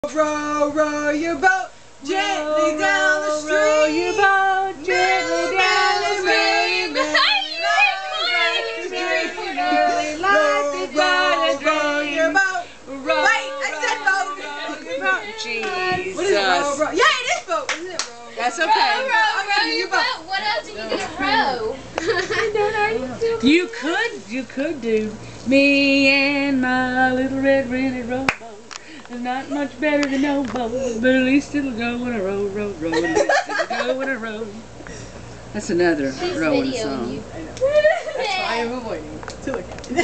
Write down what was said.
Row, row your boat gently down the stream. Row your boat gently down the stream. Row your boat. Wait, I said boat. Jesus. What is it? Row, row. Yeah, it is boat, isn't it? Row. That's okay. Row your boat. What else are you gonna row? You could do me and my little red rented rowboat. It's not much better than no boat, but at least it'll go when I row, row, row. At least it'll go when I row. That's another She's rowing videoing song. you. I know. That's why I'm avoiding to look at.